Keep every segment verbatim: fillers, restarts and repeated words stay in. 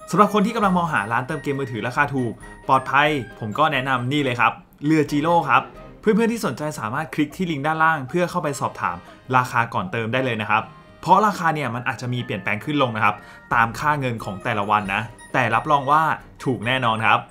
สำหรับคนที่กำลังมองหาร้านเติมเกมมือถือราคาถูกปลอดภัยผมก็แนะนำนี่เลยครับเรือจีโร่ครับเพื่อนๆที่สนใจสามารถคลิกที่ลิงก์ด้านล่างเพื่อเข้าไปสอบถามราคาก่อนเติมได้เลยนะครับเพราะราคาเนี่ยมันอาจจะมีเปลี่ยนแปลงขึ้นลงนะครับตามค่าเงินของแต่ละวันนะแต่รับรองว่าถูกแน่นอนครับ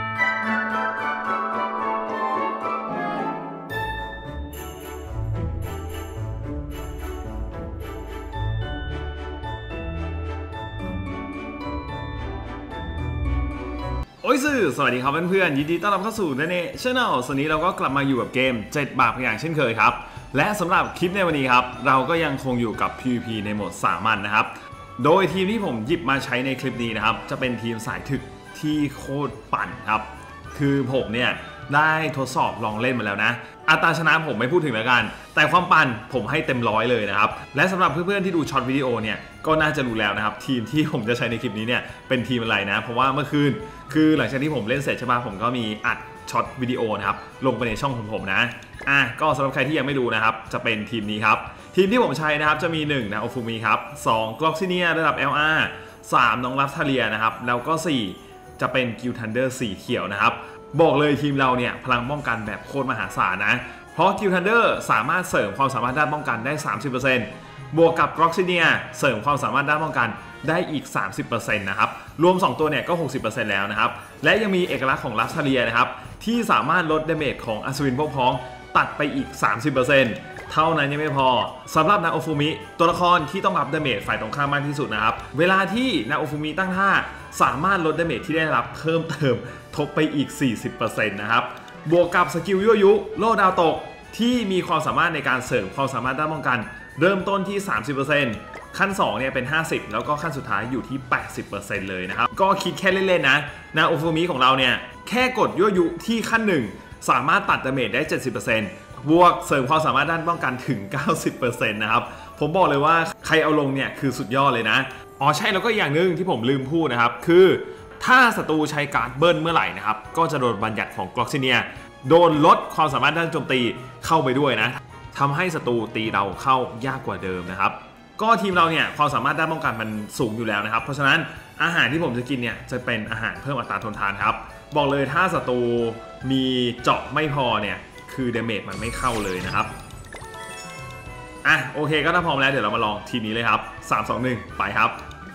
โอ้ยสื่อสวัสดีครับเพื่อนๆยินดีต้อนรับเข้าสู่เนเน่ชาแนลส่วนนี้เราก็กลับมาอยู่กับเกมเจ็ดบาปอย่างเช่นเคยครับและสำหรับคลิปในวันนี้ครับเราก็ยังคงอยู่กับ พี วี พี ในโหมดสามัญนะครับโดยทีมที่ผมหยิบมาใช้ในคลิปนี้นะครับจะเป็นทีมสายถึกที่โคตรปั่นครับคือผมเนี่ยได้ทดสอบลองเล่นมาแล้วนะอัตราชนะผมไม่พูดถึงแล้วกันแต่ความปั่นผมให้เต็มร้อยเลยนะครับและสำหรับเพื่อนๆที่ดูช็อตวิดีโอเนี่ยก็น่าจะรู้แล้วนะครับทีมที่ผมจะใช้ในคลิปนี้เนี่ยเป็นทีมอะไรนะเพราะว่าเมื่อคืนคือหลังจากที่ผมเล่นเสร็จใช่ไหมผมก็มีอัดช็อตวิดีโอนะครับลงไปในช่องของผมนะอ่ะก็สำหรับใครที่ยังไม่ดูนะครับจะเป็นทีมนี้ครับทีมที่ผมใช้นะครับจะมีหนึ่งนะโอฟูมิครับสองกล็อกซิเนียระดับ แอล อาร์ สามน้องลัฟทาเลียนะครับแล้วก็สี่จะเป็นกิลทันเดอร์สีเขียวนะครับบอกเลยทีมเราเนี่ยพลังป้องกันแบบโคตรมหาศาลนะเพราะกิลทันเดอร์สามารถเสริมความสามารถด้านป้องกันได้ สามสิบเปอร์เซ็นต์ บวกกับกล็อกซิเนียเสริมความสามารถด้านป้องกันได้อีก สามสิบเปอร์เซ็นต์ นะครับรวมสองตัวเนี่ยก็ หกสิบเปอร์เซ็นต์ แล้วนะครับและยังมีเอกลักษณ์ของลัฟทาเลียนะครับที่สามารถลดดาเมจของอัศวินพวกพ้องตัดไปอีก สามสิบเปอร์เซ็นต์ เท่านั้นยังไม่พอสำหรับนาโอฟูมิตัวละครที่ต้องรับดาเมจฝ่ายตรงข้ามมากที่สุดนะครับเวลาที่นาโอฟูมิตั้งท่าสามารถลดดาเมจที่ได้รับเพิ่มเติมทบไปอีก สี่สิบเปอร์เซ็นต์ นะครับบวกกับสกิลยั่วยุโล่ดาวตกที่มีความสามารถในการเสริมความสามารถด้านป้องกันเริ่มต้นที่ สามสิบเปอร์เซ็นต์ ขั้นสองเนี่ยเป็นห้าสิบแล้วก็ขั้นสุดท้ายอยู่ที่ แปดสิบเปอร์เซ็นต์ เลยนะครับก็คิดแค่เล่นๆนะนาโอฟูมิของเราเนี่ยแค่กดยั่วยุที่ขั้นหนึ่งสามารถตัดดาเมจได้ เจ็ดสิบเปอร์เซ็นต์ บวกเสริมความสามารถด้านป้องกันถึง เก้าสิบเปอร์เซ็นต์ นะครับผมบอกเลยว่าใครเอาลงเนี่ยคือสุดยอดเลยนะอ๋อใช่แล้วก็อย่างหนึ่งที่ผมลืมพูดนะครับคือถ้าศัตรูใช้การ์ดเบิ้ลเมื่อไหร่นะครับก็จะโดนบัญญัติของกล็อกซิเนียโดนลดความสามารถด้านโจมตีเข้าไปด้วยนะทำให้ศัตรูตีเราเข้ายากกว่าเดิมนะครับก็ทีมเราเนี่ยความสามารถด้านป้องกันมันสูงอยู่แล้วนะครับเพราะฉะนั้นอาหารที่ผมจะกินเนี่ยจะเป็นอาหารเพิ่มอัตราทนทานครับบอกเลยถ้าศัตรูมีเจาะไม่พอเนี่ยคือดาเมจมันไม่เข้าเลยนะครับอ่ะโอเคก็ถ้าพร้อมแล้วเดี๋ยวเรามาลองทีมนี้เลยครับสาม สอง หนึ่งไปครับ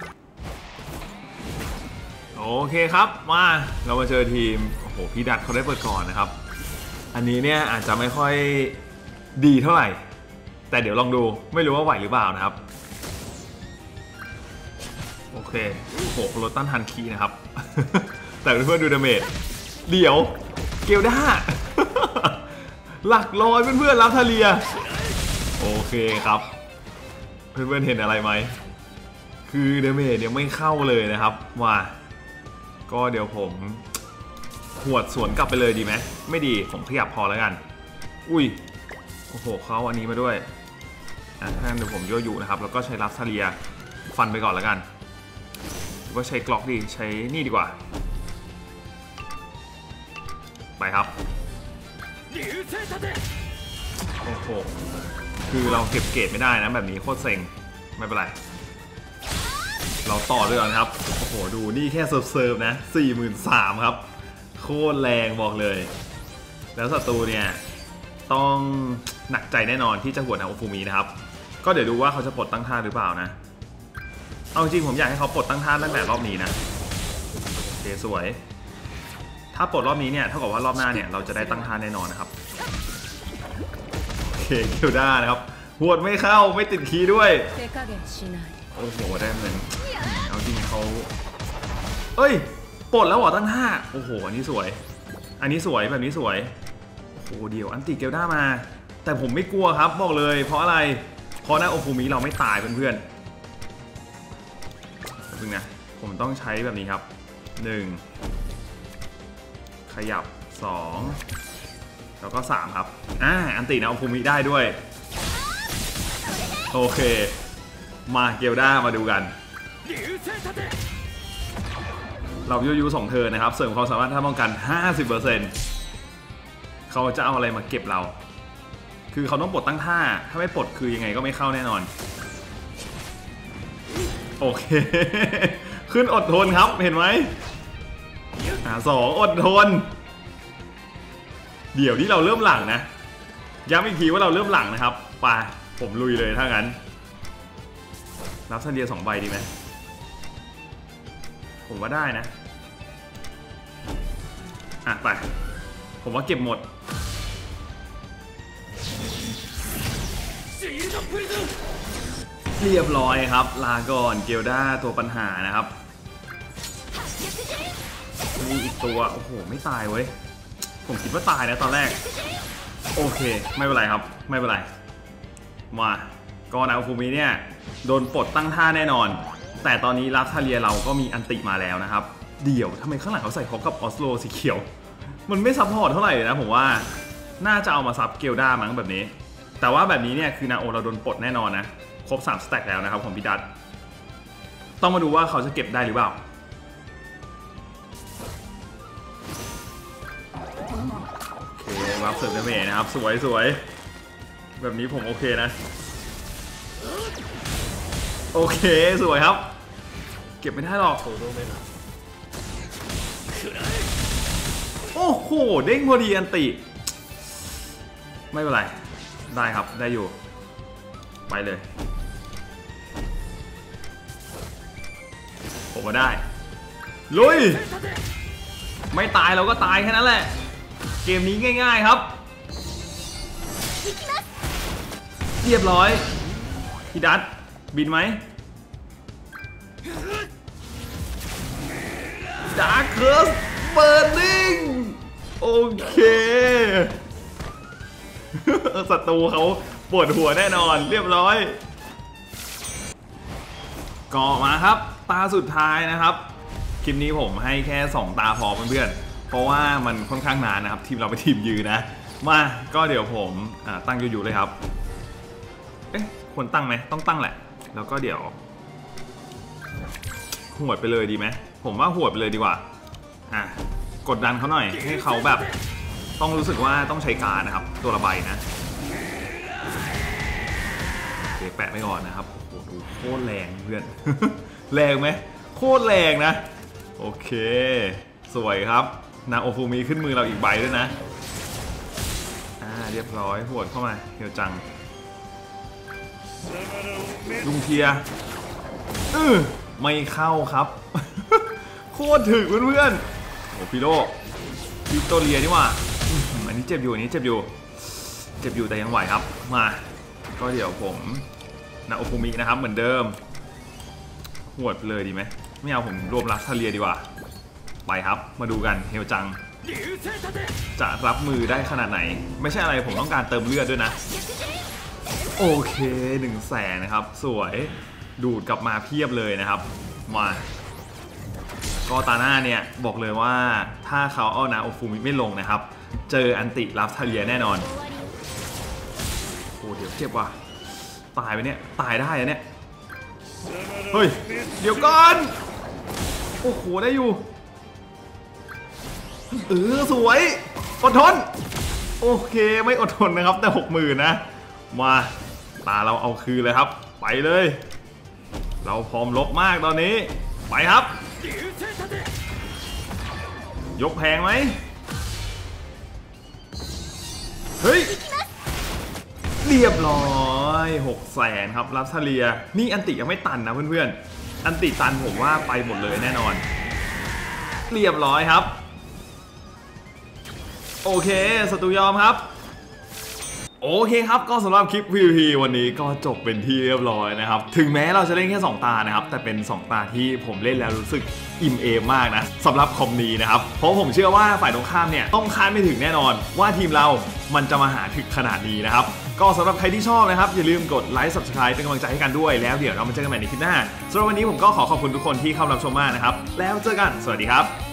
โอเคครับมาเรามาเจอทีมโอ้โหพี่ดัดเขาได้เปิดก่อนนะครับอันนี้เนี่ยอาจจะไม่ค่อยดีเท่าไหร่แต่เดี๋ยวลองดูไม่รู้ว่าไหวหรือเปล่านะครับโอเคโอ้โหลดต้านทานคีนะครับ แต่เพื่อนๆดูดาเมจเดี๋ยวเกลด้า หลักร้อยเพื่อนๆลัฟทาเลียโอเคครับเพื่อนๆเห็นอะไรไหมคือดาเมจเนี่ยไม่เข้าเลยนะครับว่าก็เดี๋ยวผมขวดสวนกลับไปเลยดีไหมไม่ดีผมขยับพอแล้วกันอุ้ยโอ้โหเขาอันนี้มาด้วยอ่ะงั้นเดี๋ยวผมยั่วยุนะครับแล้วก็ใช้ลัฟทาเลียฟันไปก่อนแล้วกันหรือว่าใช้กล็อกดีใช้นี่ดีกว่าไปครับโอ้โหคือเราเก็บเกรดไม่ได้นะแบบนี้โคตรเซ็งไม่เป็นไรเราต่อเลยนะครับโอ้โหดูนี่แค่เซิร์ฟๆนะ สี่หมื่นสามพัน ครับโคตรแรงบอกเลยแล้วศัตรูเนี่ยต้องหนักใจแน่นอนที่จะหวดนาโอฟูมินะครับก็เดี๋ยวดูว่าเขาจะปลดตั้งท่าหรือเปล่านะเอาจริงผมอยากให้เขาปลดตั้งท่าตั้งแต่รอบนี้นะโอเคสวยถ้าปลดรอบนี้เนี่ยเท่ากับว่ารอบหน้าเนี่ยเราจะได้ตั้งท่าแน่นอนนะครับโอเคเคิลด้านะครับหวดไม่เข้าไม่ติดคีย์ด้วยโอ้โหได้เหมือนเอาจริงเขาเอ้ยปลดแล้วเหรอตั้งท่าโอ้โหอันนี้สวยอันนี้สวยแบบนี้สวยโอ้โหเดี๋ยวอันติเกลด้ามาแต่ผมไม่กลัวครับบอกเลยเพราะอะไรเพราะหน้าโอฟูมิเราไม่ตายเพื่อนๆพึ่งนะผมต้องใช้แบบนี้ครับหนึ่งขยับสองแล้วก็สามครับอ่าอันตินะโอฟูมิได้ด้วยโอเคมาเกลด้ามาดูกันเรายูยูสองเธอนะครับเสริมความสามารถท่าป้องกัน ห้าสิบเปอร์เซ็นต์ เขาจะเอาอะไรมาเก็บเราคือเขาต้องปลดตั้งท่าถ้าไม่ปลดคือยังไงก็ไม่เข้าแน่นอนโอเคขึ้นอดทนครับเห็นไหมอ่าสองอดทนเดี๋ยวที่เราเริ่มหลังนะย้ำอีกทีว่าเราเริ่มหลังนะครับไปผมลุยเลยถ้างั้นรับซันเดียสองใบดีไหมผมว่าได้นะอ่ะไปผมว่าเก็บหมดเรียบร้อยครับลาก่อนเกลด้าตัวปัญหานะครับมีอีกตัวโอ้โหไม่ตายเว้ยผมคิดว่าตายนะตอนแรกโอเคไม่เป็นไรครับไม่เป็นไรมาก็นาฟูมิเนี่ยโดนปลดตั้งท่าแน่นอนแต่ตอนนี้ลัฟทาเลียเราก็มีอันติมาแล้วนะครับเดี๋ยวทำไมข้างหลังเขาใส่ฮอกกับออสโลสีเขียวมันไม่ซัพพอร์ตเท่าไหร่เลยนะผมว่าน่าจะเอามาซับเกลด้ามั้งแบบนี้แต่ว่าแบบนี้เนี่ยคือนาโอเราโดนปลดแน่นอนนะครบสามสแต็กแล้วนะครับของพี่ดัตต้องมาดูว่าเขาจะเก็บได้หรือเปล่าโอเครับเสิร์ฟเมย์นะครับสวยสวยแบบนี้ผมโอเคนะโอเคสวยครับเก็บไม่ได้หรอกโอ้โหเด้งพอดีอันติไม่เป็นไรได้ครับได้อยู่ไปเลยผมมาได้ลุยไม่ตายเราก็ตายแค่นั้นแหละเกมนี้ง่ายๆครับเรียบร้อยพี่ดัตบินไหมดาร์คเคิร์สเบิร์นิ่งโอเคศัตรูเขาปวดหัวแน่นอนเรียบร้อยก็มาครับตาสุดท้ายนะครับคลิปนี้ผมให้แค่สองตาพอเพื่อนๆเพราะว่ามันค่อนข้างนานนะครับทีมเราไปทีมยืนนะมาก็เดี๋ยวผมตั้งอยู่ๆเลยครับเอ๊ะควรตั้งไหมต้องตั้งแหละแล้วก็เดี๋ยวหวดไปเลยดีไหมผมว่าหวดไปเลยดีกว่าอ่ะกดดันเขาหน่อยให้เขาแบบต้องรู้สึกว่าต้องใช้การนะครับตัวระบายนะโอเคแปะไม่ก่อนนะครับโอ้โหดูโคตรแรงเพื่อน แรงไหมโคตรแรงนะโอเคสวยครับนาโอฟูมิขึ้นมือเราอีกใบด้วยนะอ่าเรียบร้อยหวดเข้ามาเฮียวจังลุงเทียเออไม่เข้าครับ โคตรถึกเพื่อนๆโอ้พี่โลวิกตอเรียนี่ว่าอันนี้เจ็บอยู่อันนี้เจ็บอยู่เจ็บอยู่แต่ยังไหวครับมาก็เดี๋ยวผมนาโอฟูมินะครับเหมือนเดิมหวดเลยดีไหมไม่เอาผมรวมลักทาเลียดีกว่าไปครับมาดูกันเฮลจังจะรับมือได้ขนาดไหนไม่ใช่อะไรผมต้องการเติมเลือดด้วยนะโอเคหนึ่งแสนนะครับสวยดูดกลับมาเพียบเลยนะครับมาก็ตาหน้าเนี่ยบอกเลยว่าถ้าเขาเอานาโอฟูมิไม่ลงนะครับเจออันติลัฟทาเลียแน่นอนโอ้เดี๋ยวเจ็บว่ะตายไปเนี่ยตายได้อะเนี่ยเฮ้ยเดี๋ยวก่อนโอ้โหได้อยู่เออสวยอดทนโอเคไม่อดทนนะครับแต่หกหมื่นนะมาตาเราเอาคืนเลยครับไปเลยเราพร้อมลบมากตอนนี้ไปครับยกแพงไหมเฮ้ยเรียบร้อยหกแสนครับลัฟทาเลียนี่อันติยังไม่ตันนะเพื่อนๆอันติตันผมว่าไปหมดเลยแน่นอนเรียบร้อยครับโอเคศัตรูยอมครับโอเคครับก็สำหรับคลิป พี วี พี วันนี้ก็จบเป็นที่เรียบร้อยนะครับถึงแม้เราจะเล่นแค่สองตานะครับแต่เป็นสองตาที่ผมเล่นแล้วรู้สึกอิ่มเอมมากนะสำหรับคอมนี้นะครับเพราะผมเชื่อว่าฝ่ายตรงข้ามเนี่ยต้องคาดไม่ถึงแน่นอนว่าทีมเรามันจะมาหาถึงขนาดนี้นะครับก็สำหรับใครที่ชอบนะครับอย่าลืมกดไลค์ ซับสไครบ์ เป็นกำลังใจให้กันด้วยแล้วเดี๋ยวเรามาเจอกันใหม่ในคลิปหน้าสำหรับวันนี้ผมก็ขอขอบคุณทุกคนที่เข้ารับชมมากนะครับแล้วเจอกันสวัสดีครับ